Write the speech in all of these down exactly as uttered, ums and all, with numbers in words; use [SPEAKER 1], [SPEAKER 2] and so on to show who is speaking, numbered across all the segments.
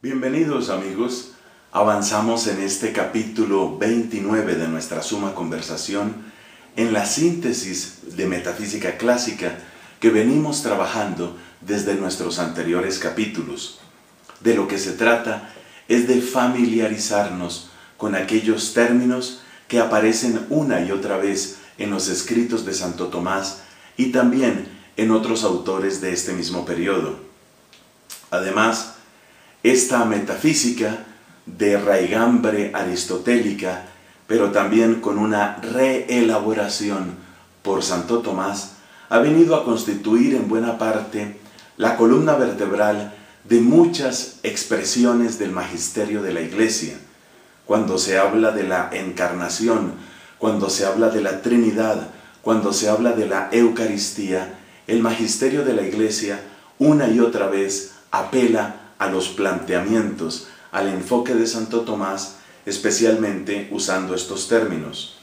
[SPEAKER 1] Bienvenidos amigos, avanzamos en este capítulo veintinueve de nuestra suma conversación en la síntesis de metafísica clásica que venimos trabajando desde nuestros anteriores capítulos. De lo que se trata es de familiarizarnos con aquellos términos que aparecen una y otra vez en los escritos de Santo Tomás y también en otros autores de este mismo periodo. Además, esta metafísica de raigambre aristotélica, pero también con una reelaboración por Santo Tomás, ha venido a constituir en buena parte la columna vertebral de muchas expresiones del magisterio de la Iglesia. Cuando se habla de la encarnación, cuando se habla de la Trinidad, cuando se habla de la Eucaristía, el magisterio de la Iglesia una y otra vez apela a los planteamientos, al enfoque de Santo Tomás, especialmente usando estos términos.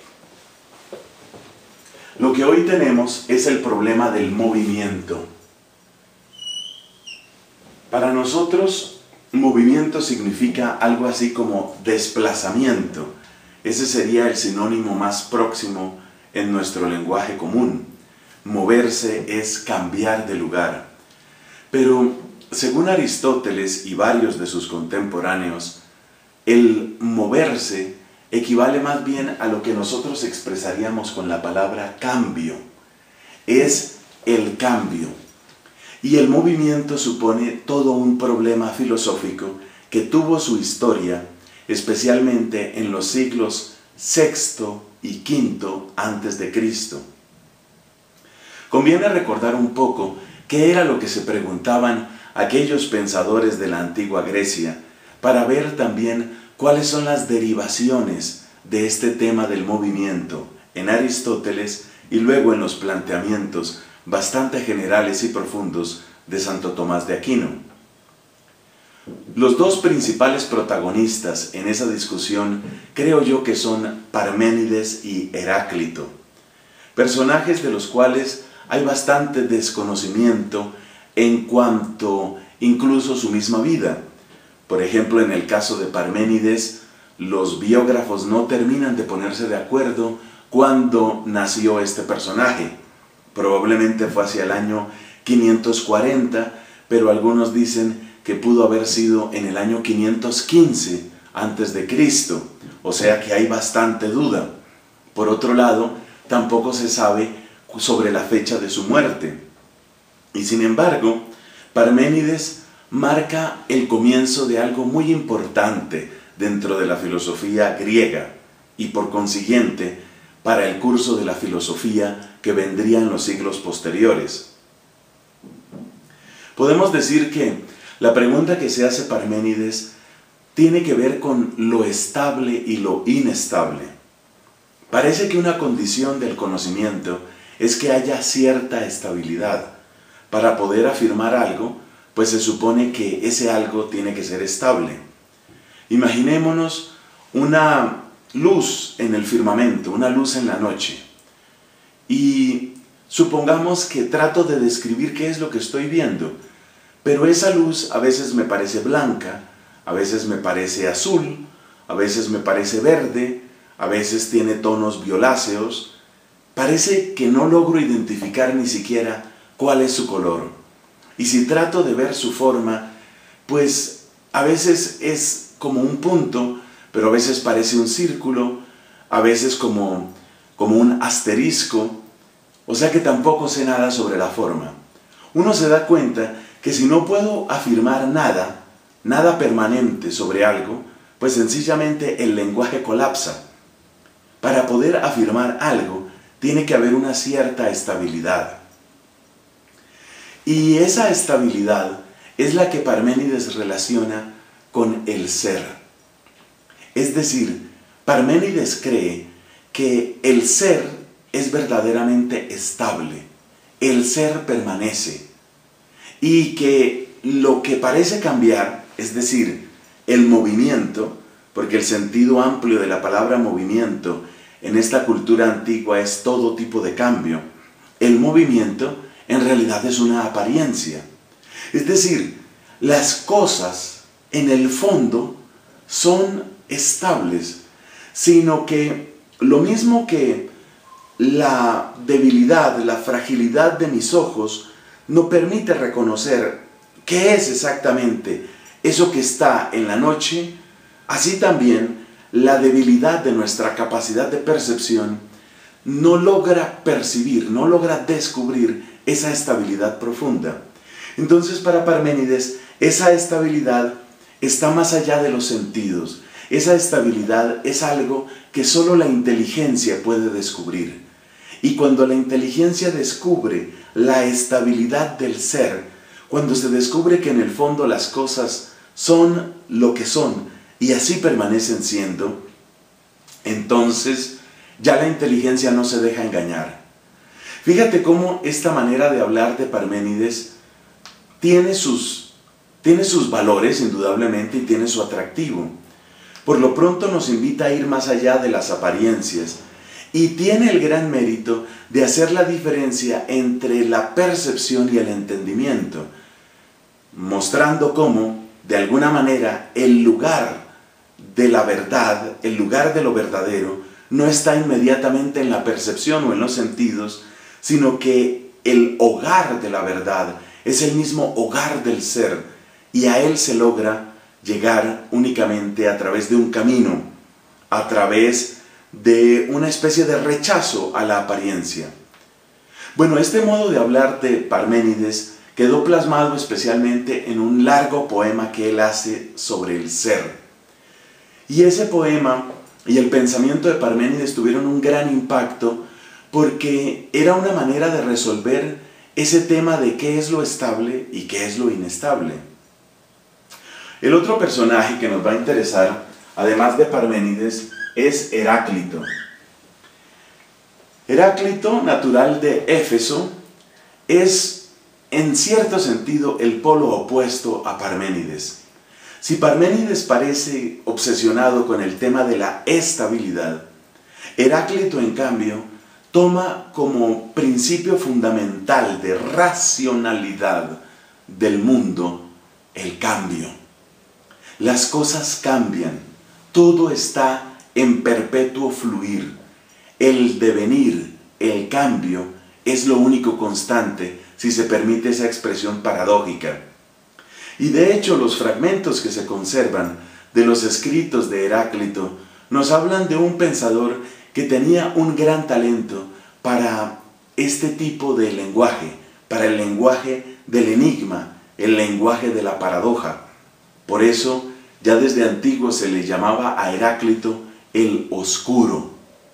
[SPEAKER 1] Lo que hoy tenemos es el problema del movimiento. Para nosotros, movimiento significa algo así como desplazamiento. Ese sería el sinónimo más próximo en nuestro lenguaje común. Moverse es cambiar de lugar. Pero según Aristóteles y varios de sus contemporáneos, el moverse equivale más bien a lo que nosotros expresaríamos con la palabra cambio. Es el cambio. Y el movimiento supone todo un problema filosófico que tuvo su historia, especialmente en los siglos sexto y quinto antes de Cristo. Conviene recordar un poco qué era lo que se preguntaban aquellos pensadores de la antigua Grecia, para ver también cuáles son las derivaciones de este tema del movimiento en Aristóteles y luego en los planteamientos bastante generales y profundos de Santo Tomás de Aquino. Los dos principales protagonistas en esa discusión creo yo que son Parménides y Heráclito, personajes de los cuales hay bastante desconocimiento en cuanto incluso su misma vida. Por ejemplo, en el caso de Parménides, los biógrafos no terminan de ponerse de acuerdo cuándo nació este personaje. Probablemente fue hacia el año quinientos cuarenta, pero algunos dicen que pudo haber sido en el año quinientos quince antes de Cristo, o sea que hay bastante duda. Por otro lado, tampoco se sabe sobre la fecha de su muerte. Y sin embargo, Parménides marca el comienzo de algo muy importante dentro de la filosofía griega y por consiguiente para el curso de la filosofía que vendría en los siglos posteriores. Podemos decir que la pregunta que se hace Parménides tiene que ver con lo estable y lo inestable. Parece que una condición del conocimiento es que haya cierta estabilidad. Para poder afirmar algo, pues se supone que ese algo tiene que ser estable. Imaginémonos una luz en el firmamento, una luz en la noche. Y supongamos que trato de describir qué es lo que estoy viendo, pero esa luz a veces me parece blanca, a veces me parece azul, a veces me parece verde, a veces tiene tonos violáceos. Parece que no logro identificar ni siquiera cuál es su color. Y si trato de ver su forma, pues a veces es como un punto, pero a veces parece un círculo, a veces como, como un asterisco, o sea que tampoco sé nada sobre la forma. Uno se da cuenta que si no puedo afirmar nada, nada permanente sobre algo, pues sencillamente el lenguaje colapsa. Para poder afirmar algo, tiene que haber una cierta estabilidad. Y esa estabilidad es la que Parménides relaciona con el ser. Es decir, Parménides cree que el ser es verdaderamente estable, el ser permanece, y que lo que parece cambiar, es decir, el movimiento, porque el sentido amplio de la palabra movimiento en esta cultura antigua es todo tipo de cambio, el movimiento en realidad es una apariencia. Es decir, las cosas en el fondo son estables, sino que lo mismo que la debilidad, la fragilidad de mis ojos no permite reconocer qué es exactamente eso que está en la noche, así también la debilidad de nuestra capacidad de percepción no logra percibir, no logra descubrir esa estabilidad profunda. Entonces, para Parménides, esa estabilidad está más allá de los sentidos. Esa estabilidad es algo que solo la inteligencia puede descubrir. Y cuando la inteligencia descubre la estabilidad del ser, cuando se descubre que en el fondo las cosas son lo que son y así permanecen siendo, entonces ya la inteligencia no se deja engañar. Fíjate cómo esta manera de hablar de Parménides tiene sus, tiene sus valores indudablemente y tiene su atractivo. Por lo pronto nos invita a ir más allá de las apariencias y tiene el gran mérito de hacer la diferencia entre la percepción y el entendimiento, mostrando cómo, de alguna manera, el lugar de la verdad, el lugar de lo verdadero, no está inmediatamente en la percepción o en los sentidos, sino que el hogar de la verdad es el mismo hogar del ser, y a él se logra llegar únicamente a través de un camino, a través de una especie de rechazo a la apariencia. Bueno, este modo de hablar de Parménides quedó plasmado especialmente en un largo poema que él hace sobre el ser. Y ese poema y el pensamiento de Parménides tuvieron un gran impacto porque era una manera de resolver ese tema de qué es lo estable y qué es lo inestable. El otro personaje que nos va a interesar, además de Parménides, es Heráclito. Heráclito, natural de Éfeso, es en cierto sentido el polo opuesto a Parménides. Si Parménides parece obsesionado con el tema de la estabilidad, Heráclito, en cambio, toma como principio fundamental de racionalidad del mundo el cambio. Las cosas cambian, todo está en perpetuo fluir. El devenir, el cambio, es lo único constante, si se permite esa expresión paradójica. Y de hecho, los fragmentos que se conservan de los escritos de Heráclito nos hablan de un pensador que tenía un gran talento para este tipo de lenguaje, para el lenguaje del enigma, el lenguaje de la paradoja. Por eso, ya desde antiguo se le llamaba a Heráclito el oscuro.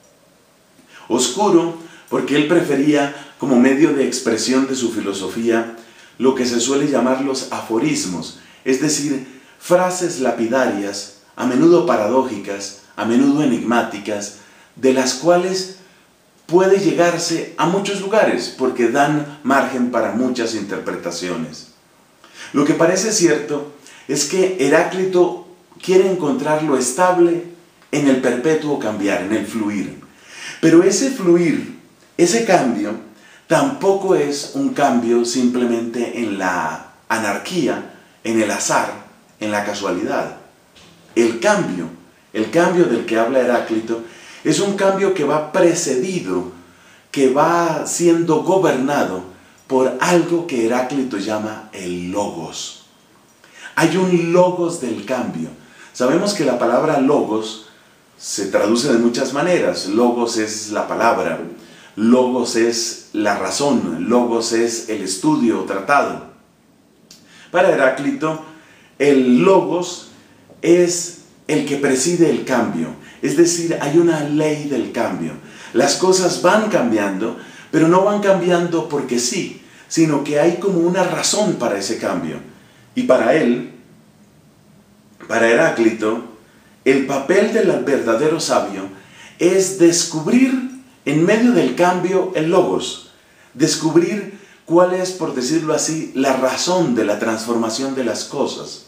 [SPEAKER 1] Oscuro porque él prefería como medio de expresión de su filosofía lo que se suele llamar los aforismos, es decir, frases lapidarias, a menudo paradójicas, a menudo enigmáticas, de las cuales puede llegarse a muchos lugares porque dan margen para muchas interpretaciones. Lo que parece cierto es que Heráclito quiere encontrar lo estable en el perpetuo cambiar, en el fluir. Pero ese fluir, ese cambio, tampoco es un cambio simplemente en la anarquía, en el azar, en la casualidad. El cambio, el cambio del que habla Heráclito, es un cambio que va precedido, que va siendo gobernado por algo que Heráclito llama el logos. Hay un logos del cambio. Sabemos que la palabra logos se traduce de muchas maneras. Logos es la palabra, logos es la razón, logos es el estudio o tratado. Para Heráclito, el logos es el que preside el cambio, es decir, hay una ley del cambio. Las cosas van cambiando, pero no van cambiando porque sí, sino que hay como una razón para ese cambio. Y para él, para Heráclito, el papel del verdadero sabio es descubrir en medio del cambio el logos, descubrir cuál es, por decirlo así, la razón de la transformación de las cosas.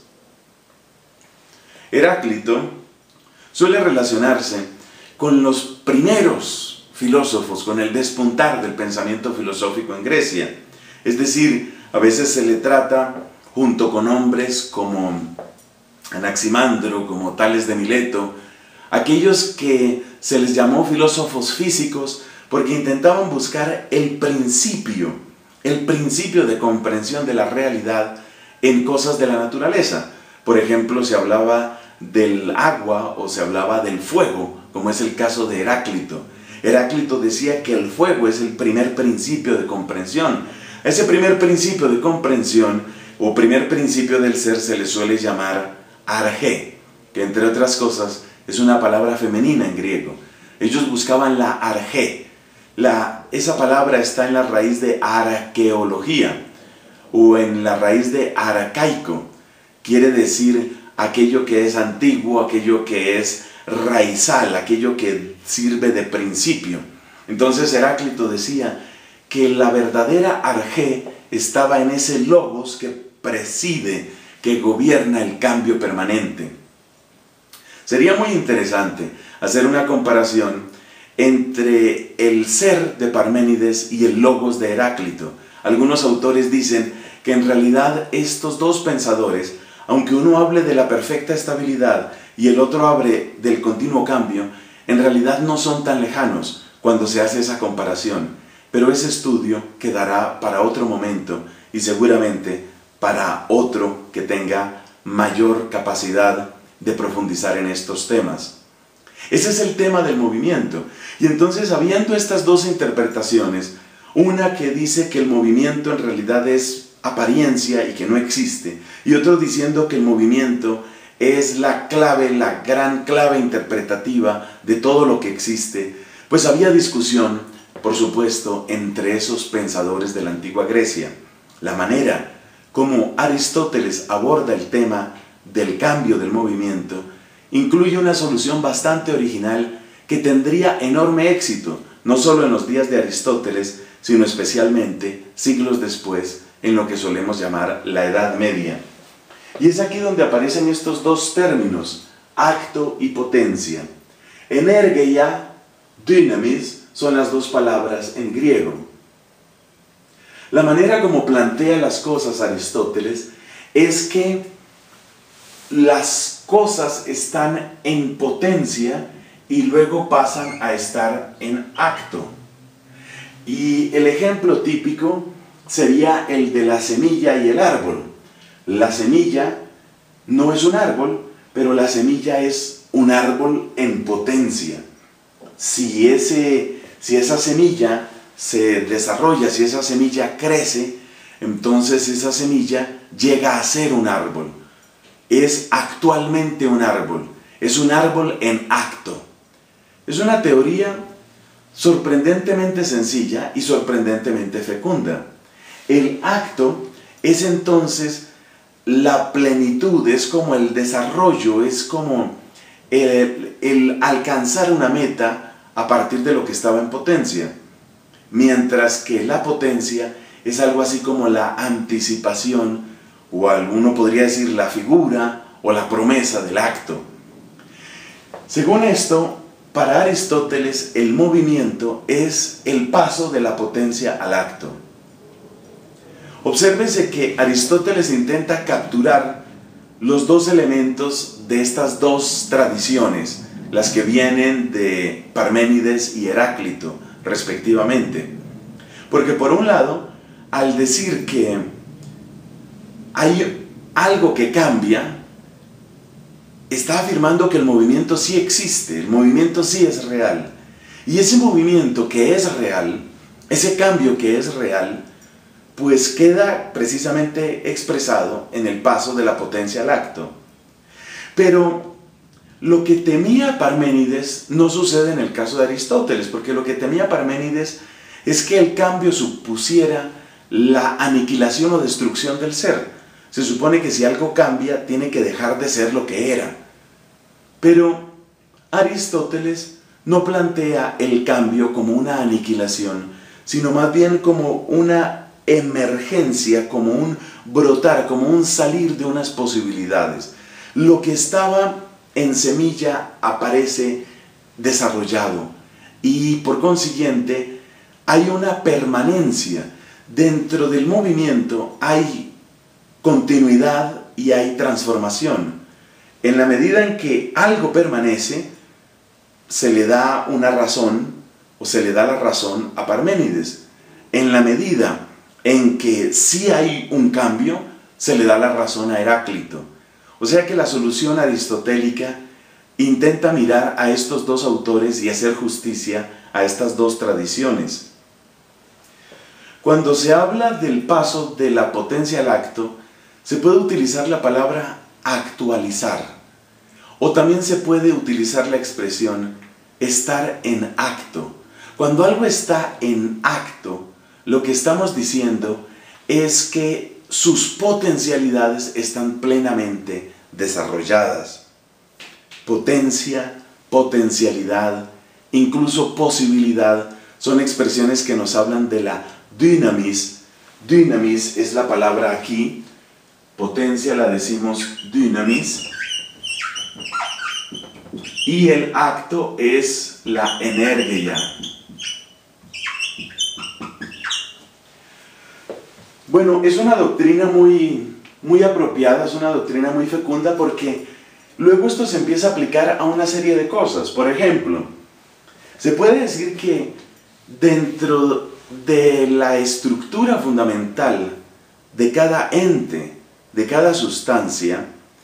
[SPEAKER 1] Heráclito suele relacionarse con los primeros filósofos, con el despuntar del pensamiento filosófico en Grecia. Es decir, a veces se le trata junto con hombres como Anaximandro, como Tales de Mileto, aquellos que se les llamó filósofos físicos porque intentaban buscar el principio, el principio de comprensión de la realidad en cosas de la naturaleza. Por ejemplo, se hablaba del agua o se hablaba del fuego, como es el caso de Heráclito. Heráclito decía que el fuego es el primer principio de comprensión. Ese primer principio de comprensión o primer principio del ser se le suele llamar arjé, que entre otras cosas es una palabra femenina en griego. Ellos buscaban la arjé. La, esa palabra está en la raíz de arqueología o en la raíz de arcaico. Quiere decir aquello que es antiguo, aquello que es raizal, aquello que sirve de principio. Entonces Heráclito decía que la verdadera arjé estaba en ese logos que preside, que gobierna el cambio permanente. Sería muy interesante hacer una comparación entre el ser de Parménides y el logos de Heráclito. Algunos autores dicen que en realidad estos dos pensadores, aunque uno hable de la perfecta estabilidad y el otro hable del continuo cambio, en realidad no son tan lejanos cuando se hace esa comparación. Pero ese estudio quedará para otro momento y seguramente para otro que tenga mayor capacidad de profundizar en estos temas. Ese es el tema del movimiento. Y entonces, habiendo estas dos interpretaciones, una que dice que el movimiento en realidad es apariencia y que no existe, y otro diciendo que el movimiento es la clave, la gran clave interpretativa de todo lo que existe, pues había discusión, por supuesto, entre esos pensadores de la antigua Grecia. La manera como Aristóteles aborda el tema del cambio del movimiento incluye una solución bastante original que tendría enorme éxito, no solo en los días de Aristóteles, sino especialmente siglos después, en lo que solemos llamar la Edad Media. Y es aquí donde aparecen estos dos términos, acto y potencia. Energeia, dynamis, son las dos palabras en griego. La manera como plantea las cosas Aristóteles es que las cosas están en potencia y luego pasan a estar en acto. Y el ejemplo típico sería el de la semilla y el árbol. La semilla no es un árbol, pero la semilla es un árbol en potencia. Si, ese, si esa semilla se desarrolla, si esa semilla crece, entonces esa semilla llega a ser un árbol. Es actualmente un árbol, es un árbol en acto. Es una teoría sorprendentemente sencilla y sorprendentemente fecunda. El acto es entonces la plenitud, es como el desarrollo, es como el, el alcanzar una meta a partir de lo que estaba en potencia. Mientras que la potencia es algo así como la anticipación, o alguno podría decir la figura o la promesa del acto. Según esto, para Aristóteles el movimiento es el paso de la potencia al acto. Obsérvense que Aristóteles intenta capturar los dos elementos de estas dos tradiciones, las que vienen de Parménides y Heráclito, respectivamente. Porque por un lado, al decir que hay algo que cambia, está afirmando que el movimiento sí existe, el movimiento sí es real. Y ese movimiento que es real, ese cambio que es real, pues queda precisamente expresado en el paso de la potencia al acto. Pero lo que temía Parménides no sucede en el caso de Aristóteles, porque lo que temía Parménides es que el cambio supusiera la aniquilación o destrucción del ser. Se supone que si algo cambia, tiene que dejar de ser lo que era. Pero Aristóteles no plantea el cambio como una aniquilación, sino más bien como una emergencia, como un brotar, como un salir de unas posibilidades. Lo que estaba en semilla aparece desarrollado y por consiguiente hay una permanencia. Dentro del movimiento hay continuidad y hay transformación. En la medida en que algo permanece, se le da una razón o se le da la razón a Parménides. En la medida en que sí hay un cambio, se le da la razón a Heráclito. O sea que la solución aristotélica intenta mirar a estos dos autores y hacer justicia a estas dos tradiciones. Cuando se habla del paso de la potencia al acto, se puede utilizar la palabra actualizar, o también se puede utilizar la expresión estar en acto. Cuando algo está en acto, lo que estamos diciendo es que sus potencialidades están plenamente desarrolladas. Potencia, potencialidad, incluso posibilidad, son expresiones que nos hablan de la dynamis. Dynamis es la palabra aquí, potencia la decimos dynamis, y el acto es la energia. Bueno, es una doctrina muy, muy apropiada, es una doctrina muy fecunda, porque luego esto se empieza a aplicar a una serie de cosas. Por ejemplo, se puede decir que dentro de la estructura fundamental de cada ente, de cada sustancia,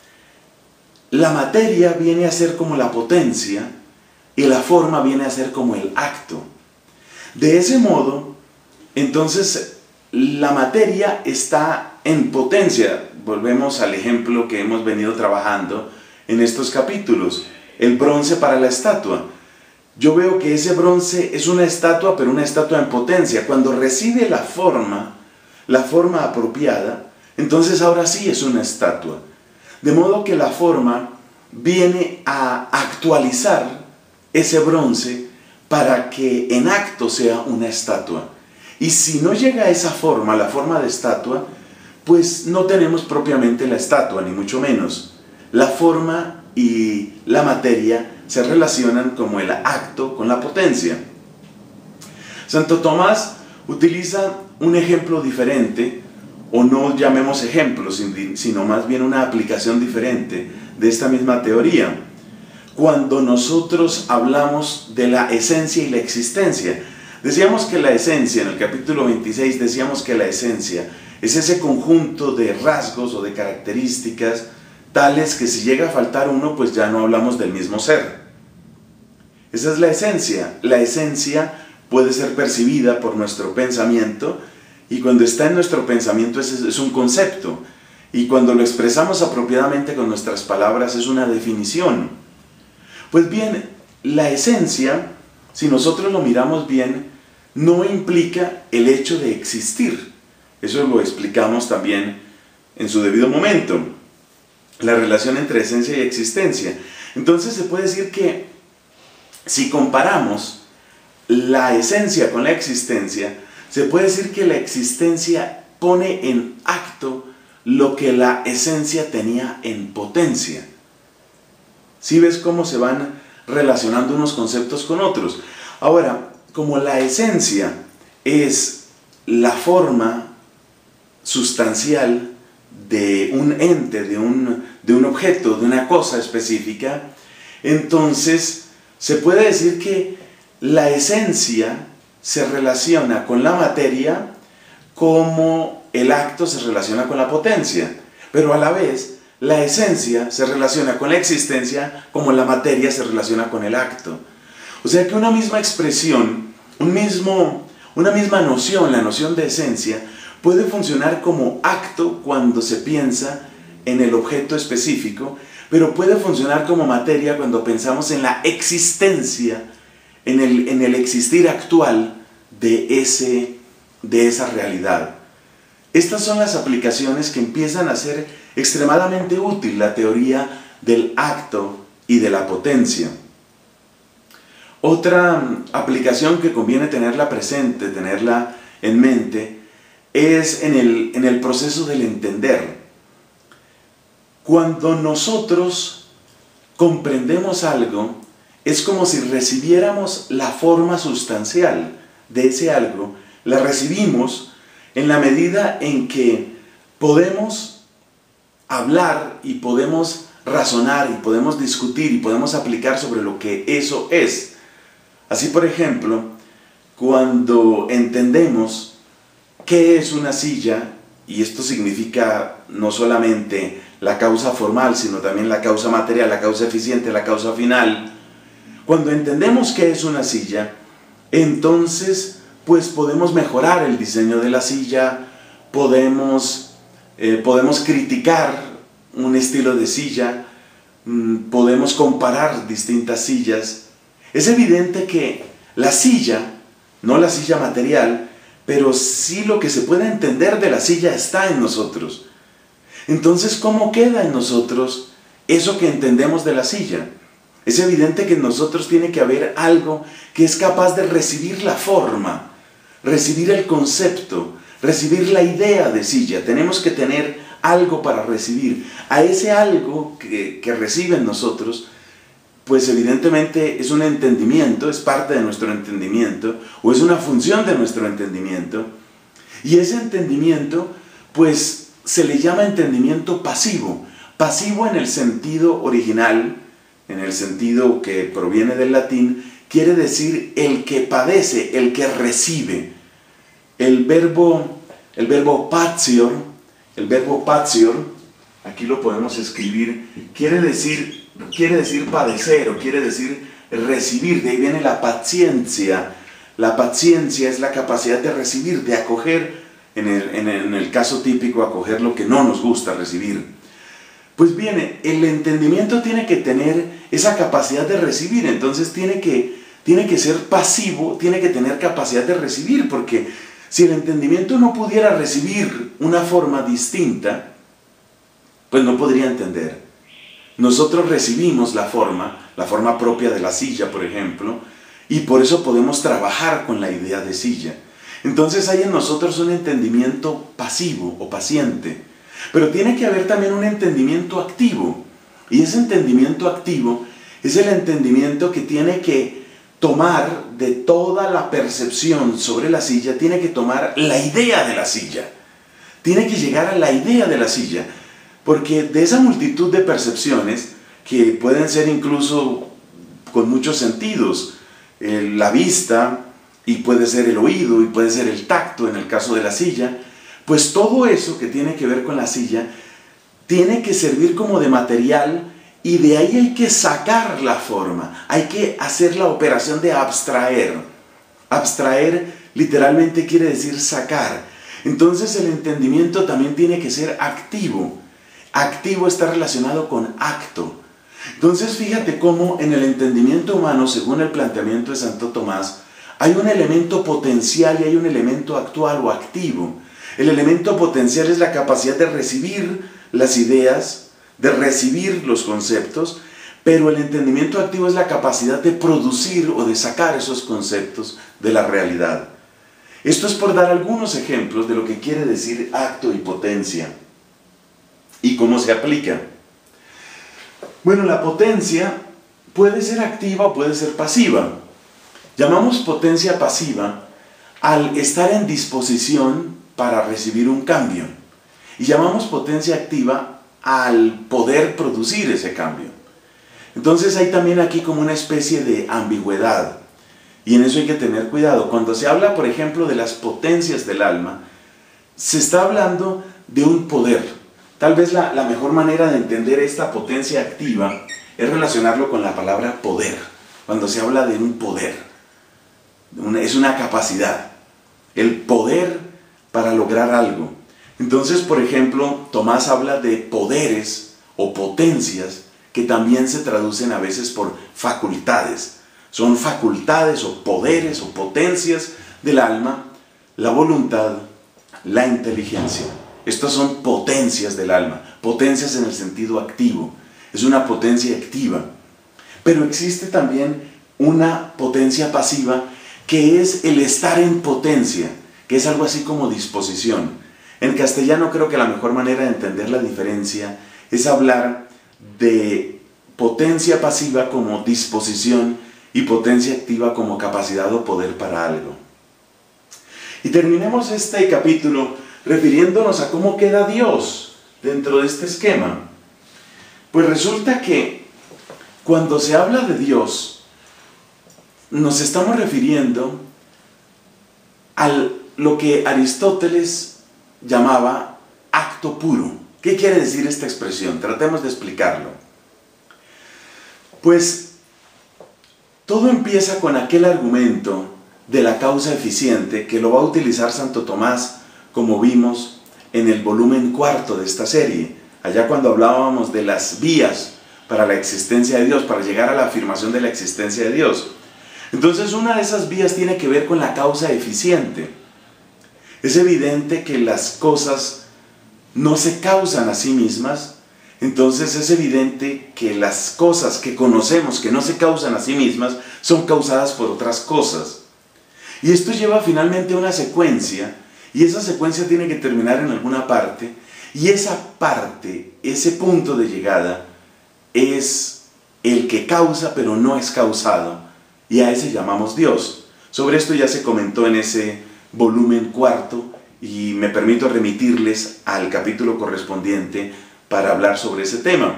[SPEAKER 1] la materia viene a ser como la potencia y la forma viene a ser como el acto. De ese modo, entonces, la materia está en potencia. Volvemos al ejemplo que hemos venido trabajando en estos capítulos, el bronce para la estatua. Yo veo que ese bronce es una estatua, pero una estatua en potencia. Cuando recibe la forma, la forma apropiada, entonces ahora sí es una estatua. De modo que la forma viene a actualizar ese bronce para que en acto sea una estatua. Y si no llega a esa forma, la forma de estatua, pues no tenemos propiamente la estatua, ni mucho menos. La forma y la materia se relacionan como el acto con la potencia. Santo Tomás utiliza un ejemplo diferente, o no llamemos ejemplo, sino más bien una aplicación diferente de esta misma teoría. Cuando nosotros hablamos de la esencia y la existencia, decíamos que la esencia, en el capítulo veintiséis decíamos que la esencia es ese conjunto de rasgos o de características tales que si llega a faltar uno, pues ya no hablamos del mismo ser. Esa es la esencia. La esencia puede ser percibida por nuestro pensamiento, y cuando está en nuestro pensamiento es, es un concepto, y cuando lo expresamos apropiadamente con nuestras palabras es una definición. Pues bien, la esencia, si nosotros lo miramos bien, no implica el hecho de existir. Eso lo explicamos también en su debido momento, la relación entre esencia y existencia. Entonces se puede decir que si comparamos la esencia con la existencia, se puede decir que la existencia pone en acto lo que la esencia tenía en potencia. ¿Sí ves cómo se van relacionando unos conceptos con otros? Ahora, como la esencia es la forma sustancial de un ente, de un, de un objeto, de una cosa específica, entonces se puede decir que la esencia se relaciona con la materia como el acto se relaciona con la potencia, pero a la vez la esencia se relaciona con la existencia como la materia se relaciona con el acto. O sea que una misma expresión, un mismo, una misma noción, la noción de esencia, puede funcionar como acto cuando se piensa en el objeto específico, pero puede funcionar como materia cuando pensamos en la existencia, en el, en el existir actual de, ese, de esa realidad. Estas son las aplicaciones que empiezan a ser extremadamente útil la teoría del acto y de la potencia. Otra aplicación que conviene tenerla presente, tenerla en mente, es en el, en el proceso del entender. Cuando nosotros comprendemos algo, es como si recibiéramos la forma sustancial de ese algo, la recibimos en la medida en que podemos hablar y podemos razonar y podemos discutir y podemos aplicar sobre lo que eso es. Así, por ejemplo, cuando entendemos qué es una silla, y esto significa no solamente la causa formal, sino también la causa material, la causa eficiente, la causa final. Cuando entendemos qué es una silla, entonces pues podemos mejorar el diseño de la silla, podemos, eh, podemos criticar un estilo de silla, mmm, podemos comparar distintas sillas. Es evidente que la silla, no la silla material, pero sí lo que se puede entender de la silla está en nosotros. Entonces, ¿cómo queda en nosotros eso que entendemos de la silla? Es evidente que en nosotros tiene que haber algo que es capaz de recibir la forma, recibir el concepto, recibir la idea de silla. Tenemos que tener algo para recibir. A ese algo que, que recibe en nosotros, pues evidentemente es un entendimiento, es parte de nuestro entendimiento, o es una función de nuestro entendimiento. Y ese entendimiento, pues se le llama entendimiento pasivo. Pasivo en el sentido original, en el sentido que proviene del latín, quiere decir el que padece, el que recibe. El verbo, el verbo patior, el verbo patior, aquí lo podemos escribir, quiere decir, quiere decir padecer o quiere decir recibir. De ahí viene la paciencia. La paciencia es la capacidad de recibir, de acoger, en el, en el, en el caso típico, acoger lo que no nos gusta recibir. Pues bien, el entendimiento tiene que tener esa capacidad de recibir, entonces tiene que, tiene que ser pasivo, tiene que tener capacidad de recibir, porque si el entendimiento no pudiera recibir una forma distinta, pues no podría entender. Nosotros recibimos la forma, la forma propia de la silla, por ejemplo, y por eso podemos trabajar con la idea de silla. Entonces hay en nosotros un entendimiento pasivo o paciente, pero tiene que haber también un entendimiento activo, y ese entendimiento activo es el entendimiento que tiene que tomar de toda la percepción sobre la silla, tiene que tomar la idea de la silla, tiene que llegar a la idea de la silla, porque de esa multitud de percepciones, que pueden ser incluso con muchos sentidos, eh, la vista, y puede ser el oído, y puede ser el tacto en el caso de la silla, pues todo eso que tiene que ver con la silla, tiene que servir como de material, y de ahí hay que sacar la forma, hay que hacer la operación de abstraer. Abstraer literalmente quiere decir sacar. Entonces el entendimiento también tiene que ser activo. Activo está relacionado con acto. Entonces fíjate cómo en el entendimiento humano, según el planteamiento de Santo Tomás, hay un elemento potencial y hay un elemento actual o activo. El elemento potencial es la capacidad de recibir las ideas, de recibir los conceptos, pero el entendimiento activo es la capacidad de producir o de sacar esos conceptos de la realidad. Esto es por dar algunos ejemplos de lo que quiere decir acto y potencia y cómo se aplica. Bueno, la potencia puede ser activa o puede ser pasiva. Llamamos potencia pasiva al estar en disposición para recibir un cambio, y llamamos potencia activa al poder producir ese cambio. Entonces hay también aquí como una especie de ambigüedad, y en eso hay que tener cuidado. Cuando se habla, por ejemplo, de las potencias del alma, se está hablando de un poder. Tal vez la, la mejor manera de entender esta potencia activa es relacionarlo con la palabra poder. Cuando se habla de un poder, una, es una capacidad, el poder para lograr algo. Entonces, por ejemplo, Tomás habla de poderes o potencias que también se traducen a veces por facultades. Son facultades o poderes o potencias del alma, la voluntad, la inteligencia. Estas son potencias del alma, potencias en el sentido activo. Es una potencia activa. Pero existe también una potencia pasiva que es el estar en potencia, que es algo así como disposición. En castellano creo que la mejor manera de entender la diferencia es hablar de potencia pasiva como disposición y potencia activa como capacidad o poder para algo. Y terminemos este capítulo refiriéndonos a cómo queda Dios dentro de este esquema. Pues resulta que cuando se habla de Dios, nos estamos refiriendo a lo que Aristóteles llamaba acto puro. ¿Qué quiere decir esta expresión? Tratemos de explicarlo. Pues todo empieza con aquel argumento de la causa eficiente que lo va a utilizar Santo Tomás, como vimos en el volumen cuarto de esta serie, allá cuando hablábamos de las vías para la existencia de Dios, para llegar a la afirmación de la existencia de Dios. Entonces, una de esas vías tiene que ver con la causa eficiente. Es evidente que las cosas no se causan a sí mismas, entonces es evidente que las cosas que conocemos que no se causan a sí mismas son causadas por otras cosas. Y esto lleva finalmente a una secuencia, y esa secuencia tiene que terminar en alguna parte, y esa parte, ese punto de llegada, es el que causa pero no es causado, y a ese llamamos Dios. Sobre esto ya se comentó en ese volumen cuarto, y me permito remitirles al capítulo correspondiente para hablar sobre ese tema.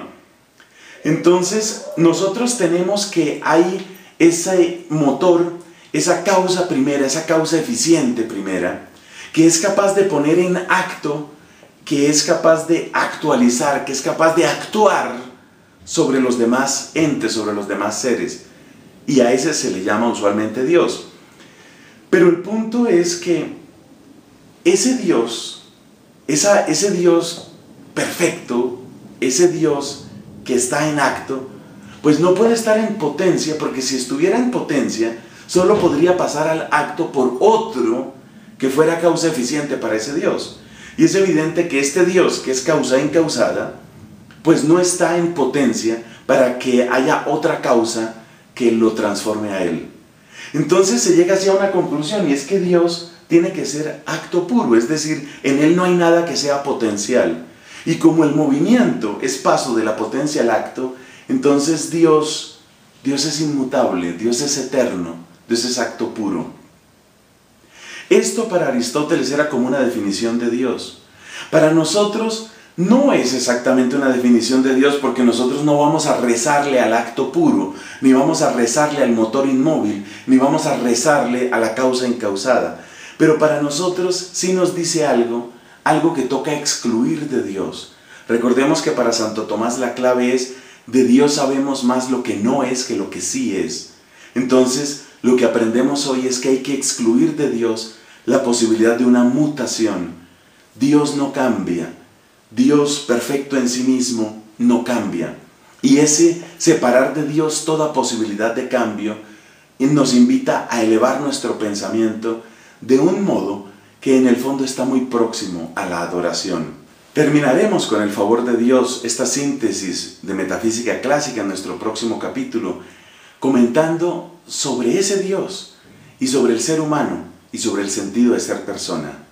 [SPEAKER 1] Entonces, nosotros tenemos que hay ese motor, esa causa primera, esa causa eficiente primera, que es capaz de poner en acto, que es capaz de actualizar, que es capaz de actuar sobre los demás entes, sobre los demás seres. Y a ese se le llama usualmente Dios. Pero el punto es que ese Dios, esa, ese Dios perfecto, ese Dios que está en acto, pues no puede estar en potencia, porque si estuviera en potencia, solo podría pasar al acto por otro que fuera causa eficiente para ese Dios. Y es evidente que este Dios, que es causa incausada, pues no está en potencia para que haya otra causa que lo transforme a Él. Entonces se llega hacia una conclusión, y es que Dios tiene que ser acto puro, es decir, en Él no hay nada que sea potencial. Y como el movimiento es paso de la potencia al acto, entonces Dios, Dios es inmutable, Dios es eterno, Dios es acto puro. Esto para Aristóteles era como una definición de Dios. Para nosotros no es exactamente una definición de Dios, porque nosotros no vamos a rezarle al acto puro, ni vamos a rezarle al motor inmóvil, ni vamos a rezarle a la causa incausada. Pero para nosotros sí nos dice algo, algo que toca excluir de Dios. Recordemos que para Santo Tomás la clave es: de Dios sabemos más lo que no es que lo que sí es. Entonces, lo que aprendemos hoy es que hay que excluir de Dios la posibilidad de una mutación. Dios no cambia. Dios perfecto en sí mismo no cambia. Y ese separar de Dios toda posibilidad de cambio nos invita a elevar nuestro pensamiento de un modo que en el fondo está muy próximo a la adoración. Terminaremos con el favor de Dios esta síntesis de metafísica clásica en nuestro próximo capítulo, comentando sobre ese Dios y sobre el ser humano y sobre el sentido de ser persona.